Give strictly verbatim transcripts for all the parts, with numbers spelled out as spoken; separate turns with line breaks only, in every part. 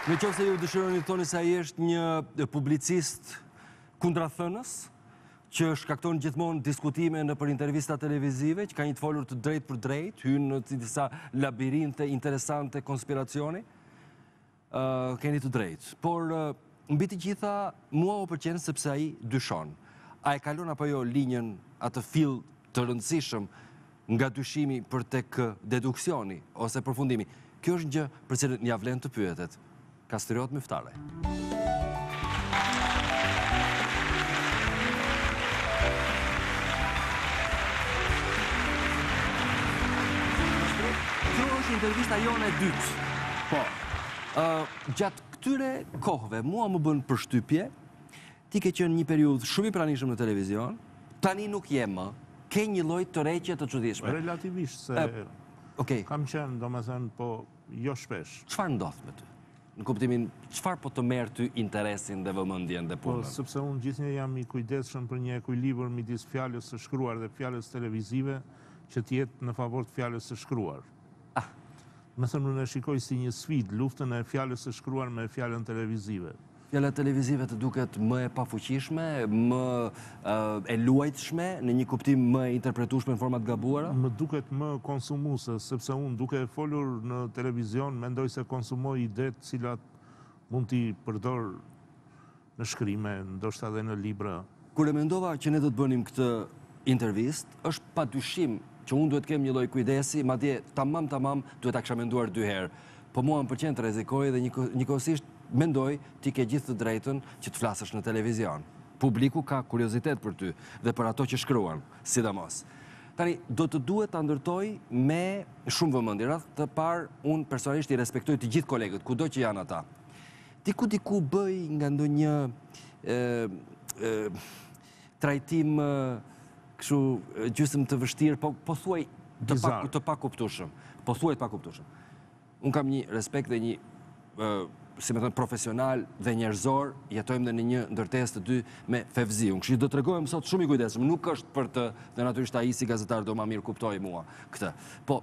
Në qoftë se ju dëshironi të thoni se ai është një publicist kundrathënës, që shkakton gjithmonë diskutime në për intervista televizive, që ka një të folur të drejt për drejt, hynë në disa labirinte interesante konspiracioni, uh, keni të drejt. Por, uh, mbi të gjitha, mua o përqenë sepse ai dyshon. A e kalon apo jo linjën atë fill të rëndësishëm nga dyshimi për tek deduksioni ose përfundimi? Kjo është një për cilën ja vlen të pyetet. Kastriot Myftare. Kjo është intervista jone e dytë. Po. Uh, gjatë këtyre kohëve, mua më bën përshtypje, ti ke qenë një periudhë shumë i pranishëm në televizion, tani nuk je më, ke një lloj tërheqje të çuditshme.
Relativisht, se
uh, okay.
Kam qenë, domethënë, po jo shpesh.
Çfarë ndodh me ty? Në kuptimin, çfarë po të merr ty interesin dhe vëmendjen dhe punën?
Po, sepse unë gjithnjë jam i kujdesshëm për një ekuilibër midis fjalës së shkruar dhe fjalës televizive, që të jetë në favor të fjalës së shkruar.
Ah.
Me thënë, unë e shikoj si një sfidë, luftën e fjalës së shkruar me fjalën televizive.
Fjala televizive të duket më e pafuqishme, më uh, e luajtshme, në një kuptim më e interpretueshme në forma të gabuara?
Më duket më konsumuese, sepse unë duke folur në televizion, mendoj se konsumoj ide të cilat mund t'i përdor në shkrime, ndoshta edhe në libra.
Kur e mendova që ne do të bënim këtë intervistë, është padyshim që unë duhet kem një lloj kujdesi, madje tamam tamam duhet ta kisha menduar dy herë. Po mua më pëlqen të rrezikoj dhe njëkohësisht mendoj ti ke gjithë të drejtën që të flasësh në televizion. Publiku ka kuriozitet për ty dhe për ato që shkruan, sidomos. Tani, do të duhet të ndërtoj me shumë vëmendje. Rreth të parë, unë personalisht i respektoj të gjithë kolegët, kudo që janë ata. Ti ku diku bëj nga ndonjë e, e, trajtim e, kështu gjysmë të vështirë, po, po thuaj të, pa, të pakuptueshëm. Po thuaj të pakuptueshëm. Unë kam një respekt dhe një, e, si me thënë, profesional dhe njerëzor, jetojmë dhe në një ndërtesë të dy me fevzi. Unë kështu do të tregojmë sot shumë i kujdesshëm, nuk është për të, dhe natyrisht ai si gazetar do ma mirë kuptoj mua këtë. Po,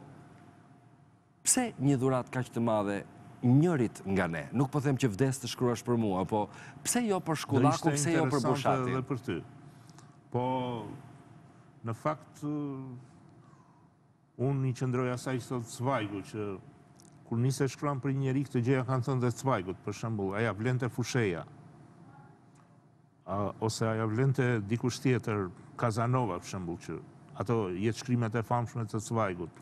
pse një dhuratë kaq të madhe njërit nga ne? Nuk po them që vdes të shkruash për mua, po pse jo për Shkullaku, pse jo për Bushatin?
Dhe për ty. Po, në fakt, unë i qëndroj asaj që thotë Cvajgu, që kur nise shkruan për një njeri, këtë gjëja kanë thënë dhe Cvajgut, për shembull, aja vlente Fusheja, a, ose aja vlente dikush tjetër, Kazanova, për shembull, që ato jetë shkrimet e famshme të Cvajgut.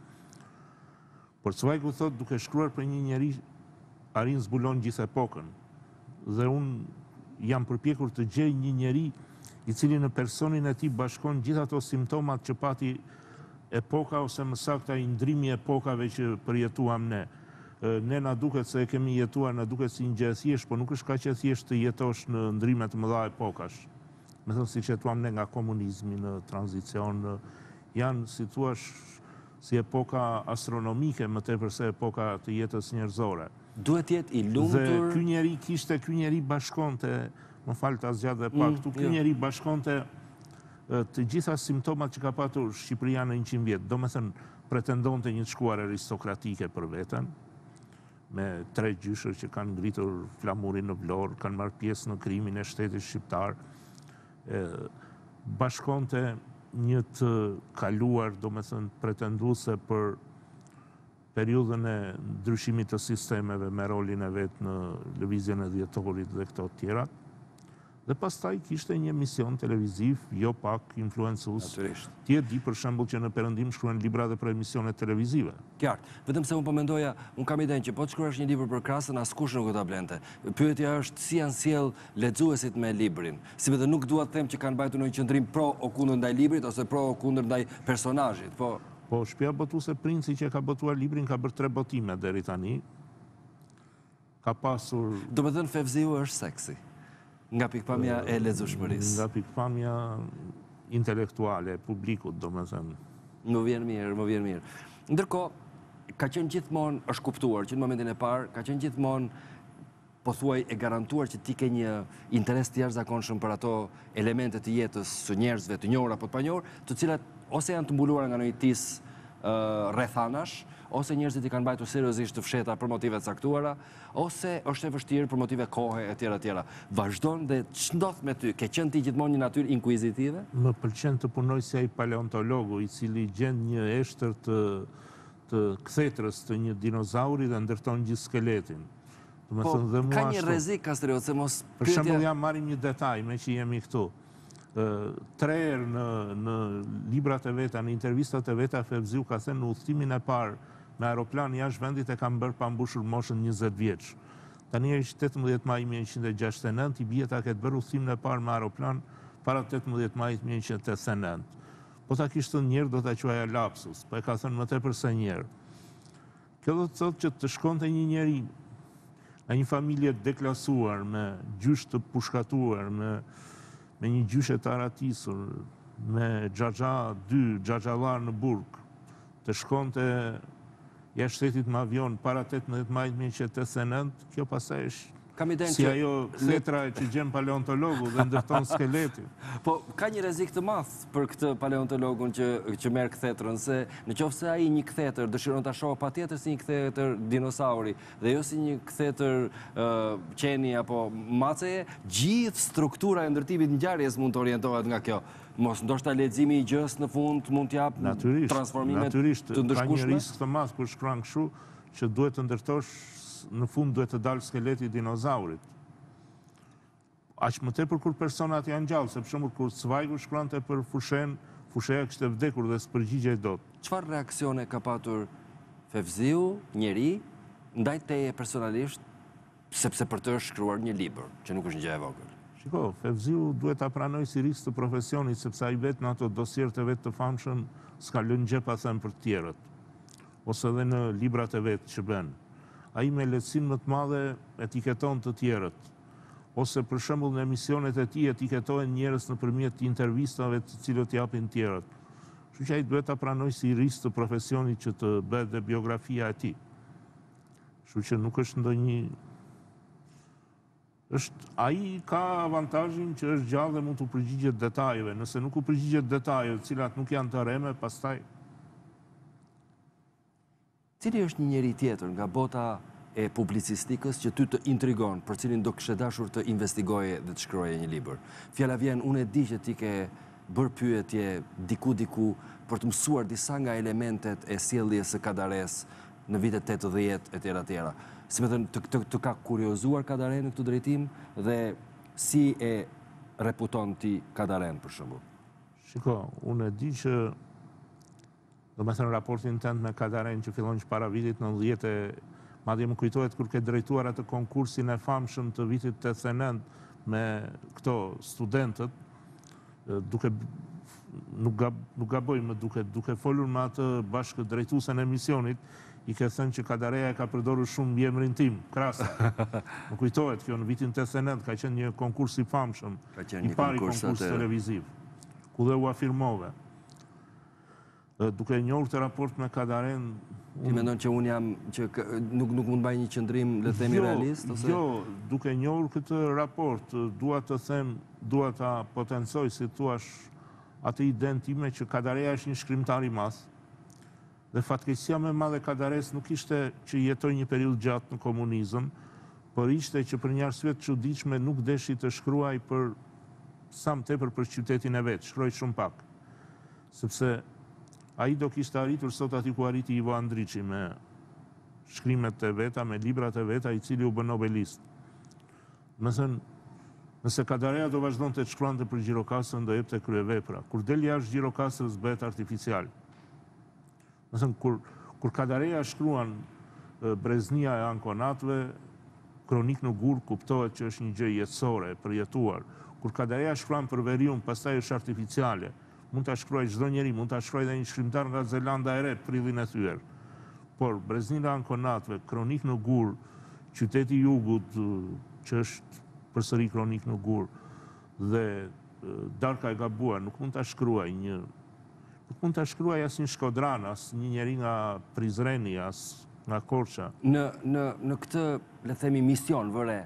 Por Cvajgu thot, duke shkruar për një njeri, arrin zbulon gjithë epokën. Dhe unë jam përpjekur të gjej një njeri i cili në personin e tij bashkon gjithë ato simptomat që pati epoka, ose më saktë ai ndrimi i epokave që përjetuam ne. Ne na duket se e kemi jetuar, na duket si një gjë e thjeshtë, por nuk është kaq e thjeshtë të jetosh në ndrime të mëdha epokash. Me thënë, siç jetuam ne nga komunizmi në tranzicion, janë, si thua, si epoka astronomike më tepër se epoka të jetës njerëzore.
Duhet jetë i lumtur.
Dhe ky njeri kishte, ky njeri bashkonte, më fal ta zgjat dhe pak, këtu ky njeri bashkonte të gjitha simptomat që ka patur Shqipëria në njëqind vjet. Domethënë, pretendonte një të shkuar aristokratike për veten, me tre gjyshër që kanë ngritur flamurin në Vlorë, kanë marrë pjesë në krimin e shtetit shqiptar, e, bashkonte një të kaluar, domethënë, pretenduese për periudhën e ndryshimit të sistemeve me rolin e vet në lëvizjen e dhjetorit dhe këto të tjera. Dhe pastaj kishte një emision televiziv, jo pak influencues. Ti e di për shembull që në Perëndim shkruan libra dhe për emisione televizive.
Qartë, vetëm se unë po mendoja, unë kam idenë që po të shkruash një libër për Krasën, askush nuk do ta blente. Pyetja është si janë sjell lexuesit me librin. Si vetë nuk dua të them që kanë mbajtur një qendrim pro o kundër ndaj librit ose pro o kundër ndaj personazhit, po
Po shtëpia botuese Princi që ka botuar librin ka bërë tre botime deri tani. Ka pasur,
domethënë fevziu është seksi. Nga pikpamja e lexueshmërisë.
Nga pikpamja intelektuale, publikut, domethënë.
Më vjen mirë, më vjen mirë. Ndërkohë, ka qenë gjithmonë, është kuptuar që në momentin e parë, ka qenë gjithmonë, po thuaj, e garantuar që ti ke një interes të jashtëzakonshëm për ato elemente të jetës së njerëzve të njohur apo të panjohur, të cilat ose janë të mbuluara nga ndonjë tis rrethanash, ose njerëzit i kanë mbajtur seriozisht të fsheta për motive të caktuara, ose është e vështirë për motive kohe e tjera tjera. Vazhdon dhe ç'ndodh me ty? Ke qenë ti gjithmonë një natyrë inkuizitive?
Më pëlqen të punoj si ai paleontologu i cili gjen një eshtër të të kthetrës të një dinozauri dhe ndërton gjithë skeletin.
Po, ka një rrezik, Kastriot, se mos
Për shembull, jam marrim një detaj me që jemi këtu. Tre herë në, në librat e veta, në intervistat e veta, Fevziu ka thënë në udhëtimin e parë me aeroplan jashtë vendit e kam bërë pa mbushur moshën njëzet vjeç. Tani është tetëmbëdhjetë maj mille njëqind e gjashtëdhjetë e nëntë, i bie ta ketë bërë udhëtimin e parë me aeroplan para tetëmbëdhjetë majit mille njëqind e tetëdhjetë e nëntë. Po ta kishte njerë do ta quaja lapsus, po e ka thënë më tepër se njerë. Kjo do të thotë që të shkonte një njeri nga një familje deklasuar, me gjysh të pushkatuar, me, me një gjyshe të aratisur, me xhaxha dy, xhaxhallar në burg, të shkonte jashtë shtetit me avion para tetëmbëdhjetë majit mille njëqind e tetëdhjetë e nëntë, kjo pastaj është si ajo thetra që gjen paleontologu dhe ndërton skeletin.
Po, ka një rrezik të madh për këtë paleontologun që, që merr kthetrën, se në qoftë se ai një ktetër dëshiron ta shohë patjetër si një ktetër dinosauri dhe jo si një ktetër uh, qeni apo maceje, gjithë struktura e ndërtimit ngjarjes mund të orientohet nga kjo. Mos ndoshta leximi i gjës në fund mund t'jap transformime të ndëshkueshme.
Ka një risk të madh kur shkruan kështu që duhet të ndërtosh në fund duhet të dalë skeleti i dinozaurit. Aq më tepër kur personat janë gjallë, se për shembull kur Cvajgu shkruante për Fushen, Fusheja kishte vdekur dhe s'përgjigjej dot.
Çfarë reaksione ka patur Fevziu, njeri, ndaj teje personalisht, sepse për të shkruar një libër, që nuk është një gjë e vogël?
Shiko, Fevziu duhet ta pranoj si risk të profesionit, sepse ai vetë në ato dosierët e vet të famshëm s'ka lënë gjë pa thënë për të tjerët, ose edhe në librat e vet që bën. Ai me lehtësinë më të madhe etiketon të tjerët, ose për shembull në emisionet e tij etiketohen njerëz nëpërmjet intervistave të cilët japin tjerët. Kështu që ai duhet ta pranoj si risk të profesionit që të bëhet dhe biografia e tij. Kështu që nuk është ndonjë është ai ka avantazhin që është gjallë dhe mund të përgjigjet detajeve. Nëse nuk u përgjigjet detajeve, të cilat nuk janë të rreme, pastaj
cili është një njeri tjetër nga bota e publicistikës që ty të intrigon, për cilin do kështë dashur të investigoje dhe të shkroje një libër? Fjala vjen, unë e di që ti ke bërë pyetje diku-diku për të mësuar disa nga elementet e sjelljes së Kadares në vitet tetëdhjetë e tjera tjera. Si me thënë, të, të, të ka kuriozuar Kadare në këtë drejtim dhe si e reputon ti Kadaren, për shembull?
Shiko, unë e di që do me thënë raportin tënd me Kadaren që fillon që para vitit nëntëdhjetë, madje më kujtohet kur ke drejtuar atë konkursin e famshëm të vitit tetëdhjetë e nëntë me këto studentët, duke nuk, gab, nuk gaboj më duke, duke folur me atë bashkë drejtuesen e emisionit, i ke thënë që Kadareja ka përdorur shumë mbiemrin tim, Krasa. Më kujtohet kjo në vitin tetëdhjetë e nëntë ka qenë një konkurs i famshëm, i pari konkurs televiziv, ku dhe u afirmove. Duke njohur të raport me Kadaren...
Ti mendon që unë jam, që nuk, nuk mund baj një qëndrim, le të themi,
jo,
realist? Ose?
Jo, duke njohur këtë raport, dua të them, dua ta potencoj, si thuash, atë idenë time që Kadareja është një shkrimtar i madh, dhe fatkeqësia më e madhe Kadares nuk ishte që jetoi një periudhë gjatë në komunizëm, por ishte që për një arsye të çuditshme nuk deshi të shkruaj për sa më tepër për qytetin e vet, shkroi shumë pak. Sepse ai do kishte arritur sot aty ku arriti Ivo Andriçi me shkrimet e veta, me librat e veta, i cili u bë nobelist. Më thënë, nëse Kadareja do vazhdonte të shkruante për Gjirokastër, do jepte kryevepra. Kur del jashtë Gjirokastrës bëhet artificial. Më thënë, kur, kur Kadareja shkruan Breznia e ankonatëve, kronik në gur kuptohet që është një gjë jetësore, përjetuar. Kur Kadareja shkruan për Veriun, pastaj është artificiale. Mund ta shkruaj çdo njeri, mund ta shkruaj edhe një shkrimtar nga Zelanda e Re, prillin e thyer. Por Breznia e ankonatëve, kronik në gur, qyteti i Jugut, që është përsëri kronik në gur, dhe Darka e gabuar, nuk mund ta shkruaj një nuk mund ta shkruaj as një Shkodran, as një njeri nga Prizreni, as nga Korça.
Në, në, në këtë, le themi, mision vëre,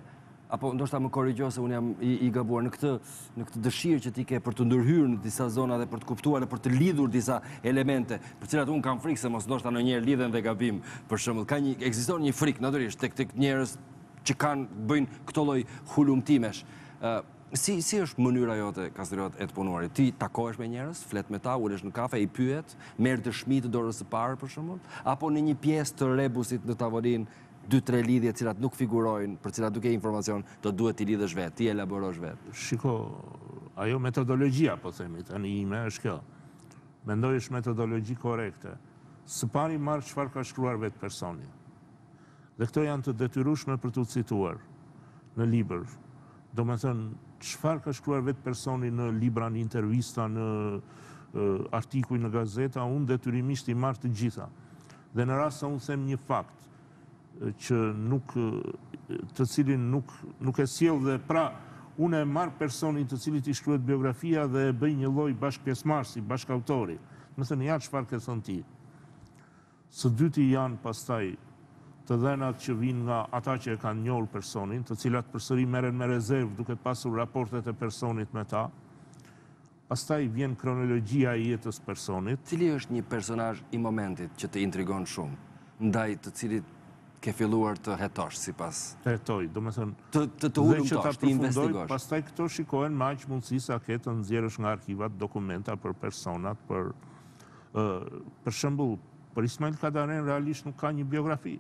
apo ndoshta më korrigjo se unë jam i, i gabuar në këtë në këtë dëshirë që ti ke për të ndërhyrë në disa zona dhe për të kuptuar dhe për të lidhur disa elemente, për cilat unë kam frikë se mos ndoshta ndonjëherë lidhen dhe gabim. Për shembull, ka një ekziston një frikë natyrisht tek tek njerëz që kanë bëjnë këto lloj hulumtimesh. Uh, si si është mënyra jote, Kastriot, e të punuarit? Ti takohesh me njerëz, flet me ta, ulesh në kafe, i pyet, merr dëshmi të dorës së parë për shembull, apo në një pjesë të rebusit në tavolinë dy tre lidhje të cilat nuk figurojnë, për cilat nuk ke informacion, do duhet t'i lidhësh vetë, ti elaborosh vetë.
Shiko, ajo metodologjia, po themi, tani ime është kjo. Mendoj është metodologji korekte. Së pari marr çfarë ka shkruar vetë personi. Dhe këto janë të detyrueshme për t'u cituar në libër. Do me thënë, çfarë ka shkruar vetë personi në libra, në intervista, në uh, artikuj, në gazeta, unë detyrimisht i marr të gjitha. Dhe në rast se unë them një fakt që nuk, të cilin nuk, nuk e sjell dhe pra unë e marr personin të cilit i shkruhet biografia dhe e bëj një lloj bashkëpjesëmarrësi, bashkautori. Më thënë, ja çfarë ke thënë ti. Së dyti janë pastaj të dhenat që vinë nga ata që e kanë njohur personin, të cilat përsëri merren me rezervë duke pasur raportet e personit me ta. Pastaj vjen kronologjia e jetës personit.
Cili është një personazh i momentit që të intrigon shumë, ndaj të cilit ke filluar të hetosh sipas?
Të hetoj, do me thënë,
të të të hulumtosh, të investigosh.
Pastaj këto shikohen me aq mundësi sa ke të nxjerrësh nga arkivat dokumenta për personat, për uh, për shembull, për Ismail Kadaren realisht nuk ka një biografi.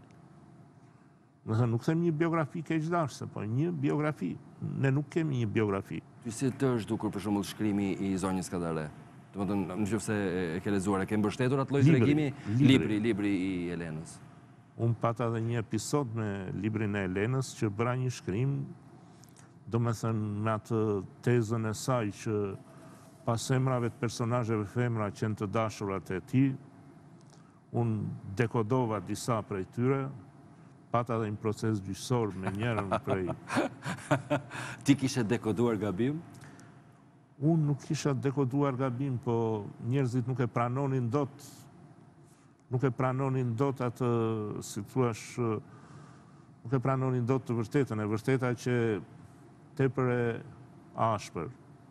Do të thënë, nuk them një biografi keqdashse, po një biografi. Ne nuk kemi një biografi.
Ty si të është dukur për shembull shkrimi i zonjës Kadare? Domethënë, nëse e ke lexuar, e ke mbështetur atë lloj tregimi? Libri, libri i Elenës.
Unë pata dhe një episod me librin e Elenës që bëra një shkrim, do me thënë me atë tezën e saj që pas emrave të personazheve femra që në të dashurat e tij, unë dekodova disa prej tyre, pata dhe një proces gjyqësor me njërën prej.
Ti kishe dekoduar gabim?
Unë nuk kisha dekoduar gabim, po njerëzit nuk e pranonin dot nuk e pranonin dot atë, si thuash, nuk e pranonin dot të vërtetën, e vërteta që tepër e ashpër.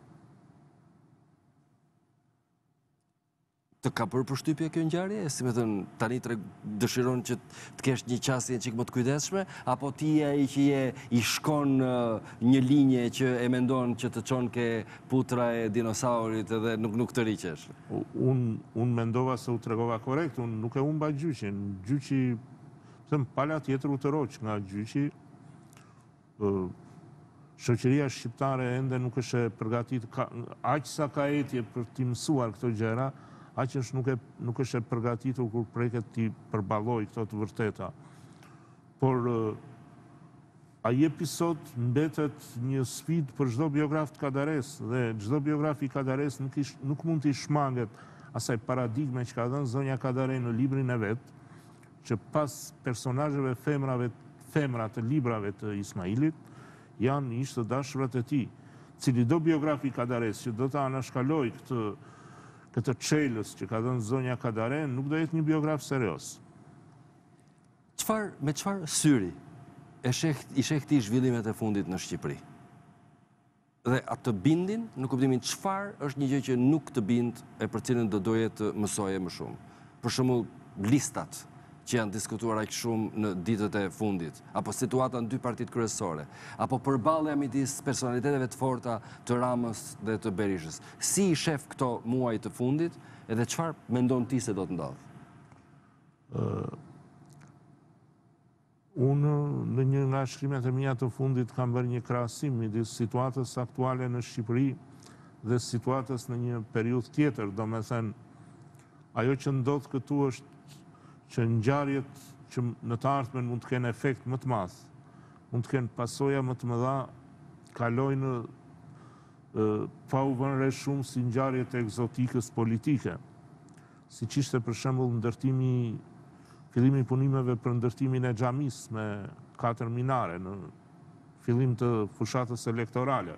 Të ka bërë përshtypje kjo ngjarje? Si më thënë, tani të dëshiron që të kesh një qasje çik më të kujdesshme, apo ti je ai që je i shkon një linje që e mendon që të çon ke putra e dinosaurit edhe nuk nuk të riqesh?
Unë un mendova se u tregova korrekt, unë nuk e humba gjyqin. Gjyqi, them, pala tjetër u të roq nga gjyqi. Shoqëria shqiptare ende nuk është e përgatitur, aq sa ka etje për t'i mësuar këto gjëra, aq është nuk, e, nuk është e përgatitur kur preket t'i përballoj këto të vërteta. Por ai episod mbetet një sfidë për çdo biograf të Kadares, dhe çdo biograf i Kadares nuk, ish, nuk mund t'i shmanget asaj paradigme që ka dhënë zonja Kadare në librin e vet, që pas personazheve femrave, femra të librave të Ismailit janë ish të dashurat e tij. Cili do biograf i Kadares që do ta anashkaloj këtë këtë çelës që ka dhënë zonja Kadare, nuk do jetë një biograf serioz.
Çfarë, me çfarë syri e sheh i sheh ti zhvillimet e fundit në Shqipëri? Dhe atë të bindin, në kuptimin çfarë është një gjë që nuk të bind e për cilën do doje të mësoje më shumë? Për shembull, listat që janë diskutuar aq shumë në ditët e fundit, apo situata në dy partitë kryesore, apo përballja midis personaliteteve të forta të Ramës dhe të Berishës. Si i shef këto muaj të fundit, edhe çfarë mendon ti se do të ndodhë?
Uh, unë në një nga shkrimet e mia të fundit kam bërë një krahasim midis situatës aktuale në Shqipëri dhe situatës në një periudhë tjetër, domethënë ajo që ndodh këtu është që ngjarjet që në të ardhmen mund të kenë efekt më të madh, mund të kenë pasoja më të mëdha, kalojnë pa u vënë re shumë si ngjarjet e egzotikës politike. Siç ishte për shembull ndërtimi, fillimi i punimeve për ndërtimin e xhamis me katër minare në fillim të fushatës elektorale.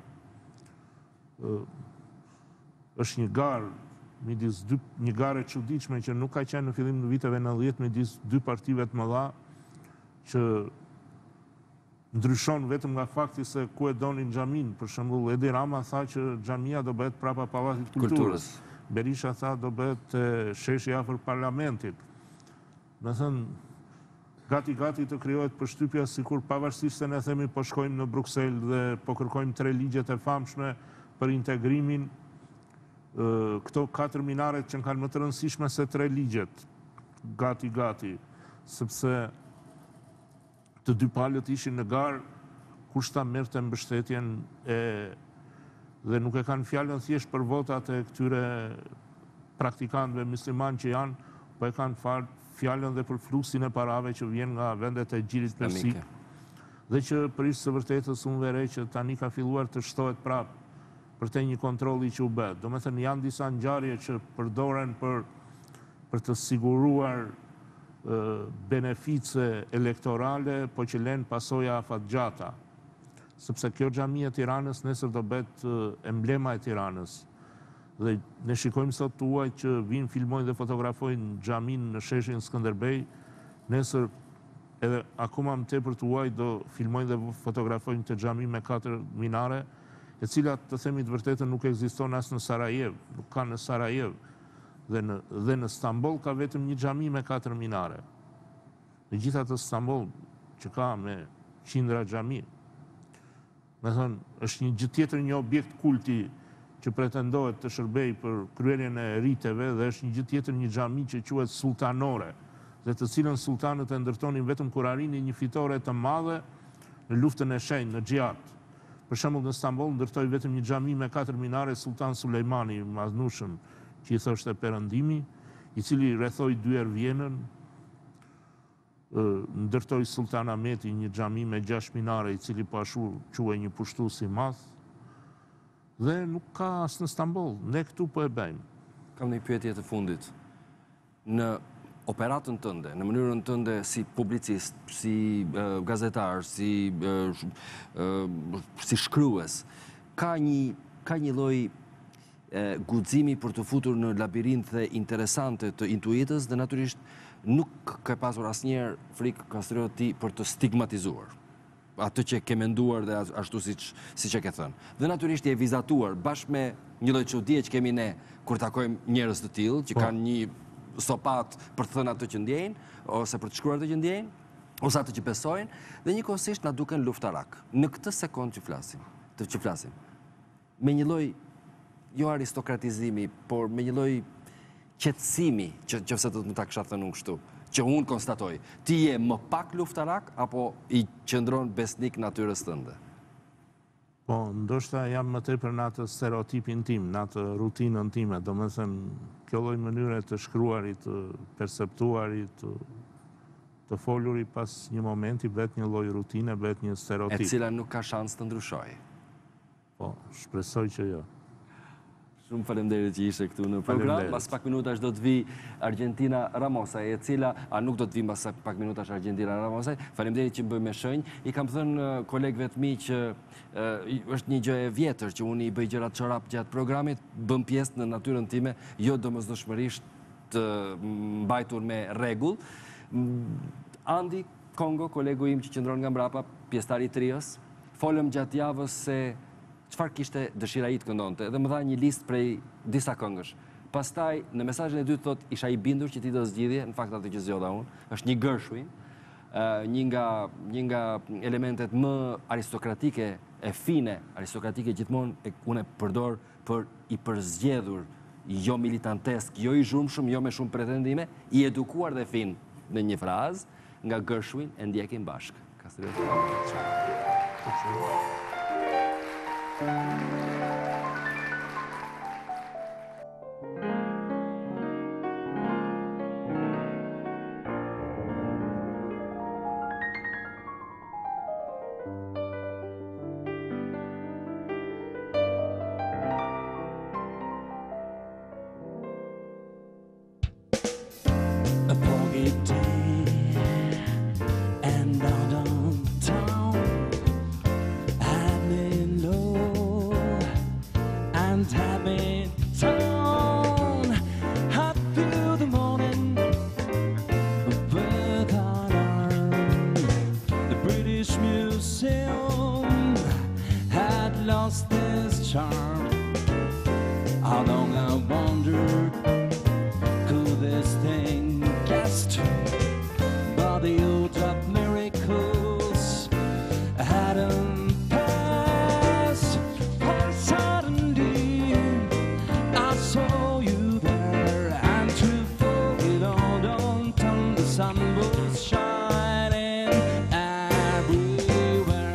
Është një garë midis dy, një garë e çuditshme që nuk ka qenë në fillim në viteve nëntëdhjetë midis dy partive të mëdha që ndryshon vetëm nga fakti se ku e donin xhamin. Për shembull, Edi Rama tha që xhamia do bëhet prapa Pallatit Kulturës.
Kulturës.
Berisha tha do bëhet e, sheshi afër parlamentit. Me thënë, gati-gati të krijohet përshtypja sikur pavarësisht se ne themi po shkojmë në Bruksel dhe po kërkojmë tre ligjet e famshme për integrimin, e, këto katër minaret që kanë më të rëndësishme se tre ligjet, gati-gati, sepse të dy palët ishin në garë, kush ta merrte mbështetjen e dhe nuk e kanë fjalën thjesht për votat e këtyre praktikantëve musliman që janë, po e kanë fal fjalën dhe për fluksin e parave që vjen nga vendet e Gjirit Persik. Dhe që për ishtë së vërtetës unë vere që tani ka filluar të shtohet prapë për te një kontrolli që u bëhet. Do me thënë janë disa ngjarje që përdoren për, për të siguruar benefice elektorale, po që len pasoja afatgjata. Sepse kjo xhami e Tiranës nesër do bet emblema e Tiranës. Dhe ne shikojmë sot tuaj që vinë, filmojnë dhe fotografojnë xhamin në sheshin Skënderbej, nesër edhe akoma më tepër tuaj do filmojnë dhe fotografojnë të xhami me katër minare, e cila të themi të vërtetën nuk ekziston as në Sarajev, nuk ka në Sarajev. Dhe në, dhe në Stamboll ka vetëm një xhami me katër minare. Në gjitha të Stamboll që ka me qindra xhami. Me thënë, është një gjithë tjetër një objekt kulti që pretendohet të shërbej për kryerjen e riteve dhe është një gjithë tjetër një xhami që quhet sultanore dhe të cilën sultanët e ndërtonin vetëm kur arrinin një fitore të madhe në luftën e shenjtë, në xhihad. Për shembull në Stamboll ndërtoi vetëm një xhami me katër minare Sultan Sulejmani i Madhnushëm, që i thoshte Perëndimi, i cili rrethoi dy herë Vjenën, ndërtoi Sultan Ahmeti një xhami me gjashtë minare, i cili po ashtu quhej një pushtues i madh. Dhe nuk ka as në Stamboll, ne këtu po e bëjmë.
Kam një pyetje të fundit. Në operatën tënde, në mënyrën tënde si publicist, si uh, gazetar, si, uh, uh, si shkrues, ka një, ka një lloj E, guximi për të futur në labirinthe interesante të intuitës dhe natyrisht nuk ka pasur asnjëherë frikë Kastrioti për të stigmatizuar atë që ke menduar dhe ashtu siç siç e ke thënë. Dhe natyrisht je vizatuar bashkë me një lloj çudie që kemi ne kur takojmë njerëz të tillë që kanë një sopat për të thënë atë që ndjejnë ose për të shkruar atë që ndjejnë ose atë që besojnë dhe njëkohësisht na duken luftarak. Në këtë sekond që flasim, të që flasim, me një lloj jo aristokratizimi, por me një lloj qetësimi, që nëse do të më ta kisha thënë unë kështu, që unë konstatoj, ti je më pak luftarak apo i qëndron besnik natyrës tënde?
Po, ndoshta jam më tepër në atë stereotipin tim, në atë rutinën time, domethënë kjo lloj mënyre të shkruarit, të perceptuarit, të, të folurit pas një momenti bëhet një lloj rutine, bëhet një stereotip.
E cila nuk ka shans të ndryshojë.
Po, shpresoj që jo.
Shumë faleminderit që ishe këtu në program. Pas pak minutash do të vi Argentina Ramosa, e cila, a nuk do të vi pas pak minutash Argentina Ramosa. Faleminderit që më bëj me shenjë. I kam thënë kolegëve të mi që uh, është një gjë e vjetër që unë i bëj gjërat çorap gjatë programit, bëm pjesë në natyrën time, jo domosdoshmërisht të mbajtur me rregull. Andi Kongo, kolegu im që qëndron nga mbrapa, pjesëtari i trios, folëm gjatë javës se çfarë kishte dëshira i të këndonte, dhe më dha një listë prej disa këngësh. Pastaj, në mesazhin e dytë thot, isha i bindur që ti do zgjidhje, në fakt atë që zgjodha unë, është një Gershwin, një nga, një nga elementet më aristokratike e fine, aristokratike gjithmonë, e unë e përdor për i përzgjedhur, jo militantesk, jo i zhurmshëm, jo me shumë pretendime, i edukuar dhe fin në një frazë, nga Gershwin e ndjekim bashkë. Kastrioti.
A foggy day and downtown town, high and low. last, but the age of miracles hadn't passed. For suddenly I saw you there, and to it all don't turn, the sun was shining everywhere.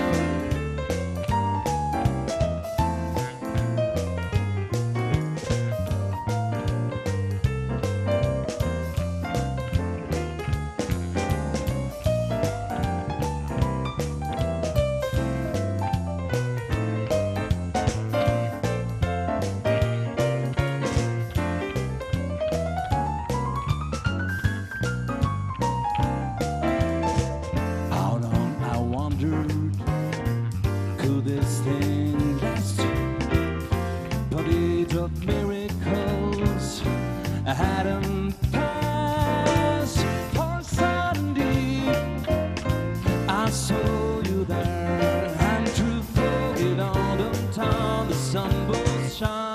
How long I wondered, could this thing last? But age of miracles hadn't passed. For suddenly I saw you there, and through it all the town the sun was shining.